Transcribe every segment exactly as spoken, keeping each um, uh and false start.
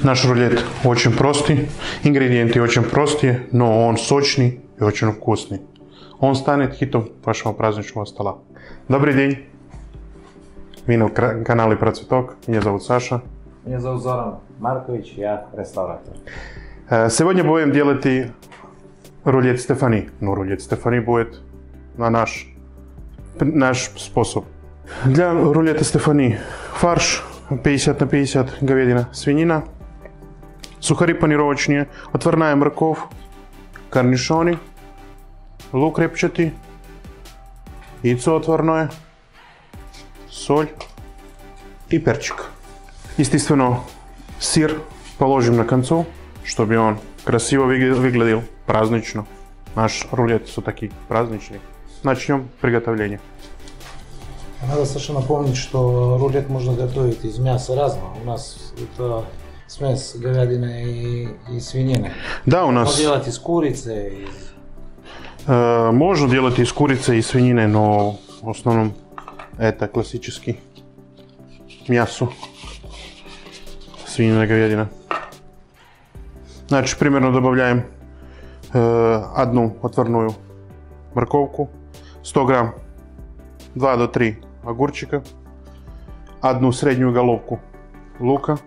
Наш рулет очень простый, ингредиенты очень простые, но он сочный и очень вкусный. Он станет хитом вашего праздничного стола. Добрый день! Вы на канале Процветок. Меня зовут Саша. Меня зовут Зоран Маркович, я реставратор. Сегодня будем делать рулет Стефани. Но рулет Стефани будет на наш, наш способ. Для рулета Стефани фарш пятьдесят на пятьдесят, говядина, свинина, сухари панировочные, отварная морковь, корнишоны, лук репчатый, яйцо отварное, соль и перчик. Естественно, сыр положим на концу, чтобы он красиво выглядел, празднично. Наш рулет все-таки праздничный. Начнем приготовление. Надо, Саша, напомнить, что рулет можно готовить из мяса разного. У нас это смесь говядины и, и свинины. Да, у нас... Можно делать из курицы. Из... Э, можно делать из курицы и свинины, но в основном это классический мясо. Свинина, говядина. Значит, примерно добавляем э, одну отварную морковку, сто грамм, два до трёх огурчика, одну среднюю головку лука,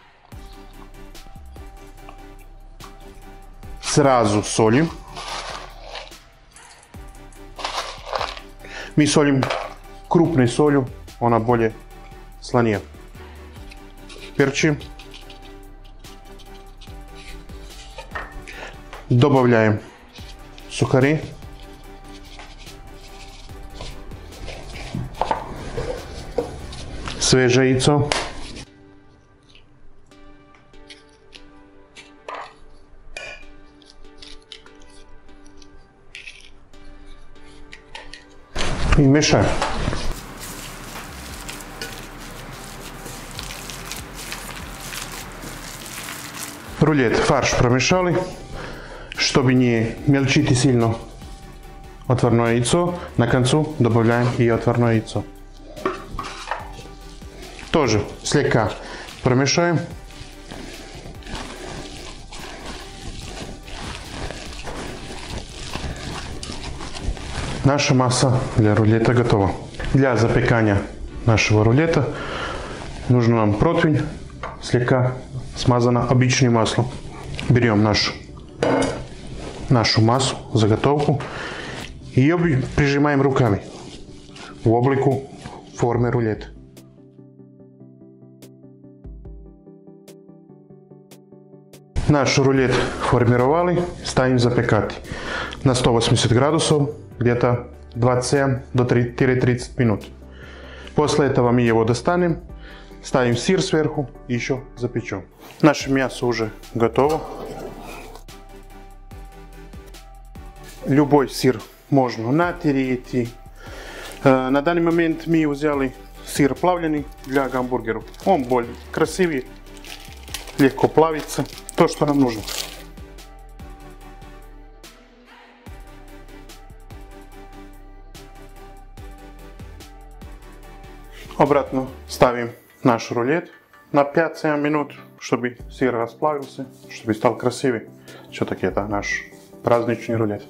сразу солим. Мы солим крупной солью, она более слонее. Перчим. Добавляем сухари. Свежее яйцо. И мешаем. Рулет, фарш промешали. Чтобы не мельчить сильно отварное яйцо, на концу добавляем и отварное яйцо. Тоже слегка промешаем. Наша масса для рулета готова. Для запекания нашего рулета нужно нам противень, слегка смазано обычным маслом. Берем нашу нашу массу, заготовку, и ее прижимаем руками в облику формы рулета. Наш рулет формировали, ставим запекать на сто восемьдесят градусов, где-то двадцать семь до тридцати минут. После этого мы его достанем, ставим сыр сверху и еще запечем. Наше мясо уже готово. Любой сыр можно натереть. На данный момент мы взяли сыр плавленый для гамбургеров. Он более красивый, легко плавится. То, что нам нужно. Обратно ставим наш рулет на пять-семь минут, чтобы сыр расплавился, чтобы стал красивый. Все-таки это наш праздничный рулет.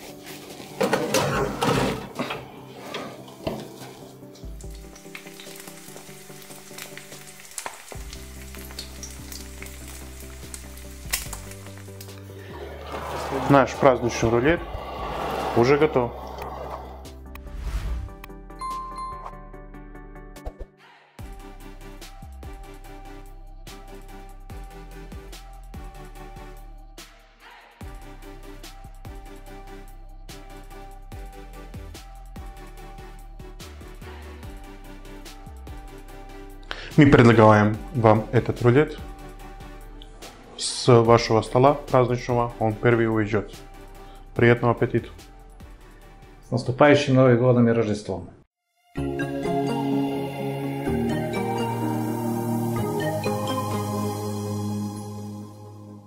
Наш праздничный рулет уже готов. Мы предлагаем вам этот рулет с вашего стола праздничного. Он первый уйдет. Приятного аппетита! С наступающим Новым годом и Рождеством!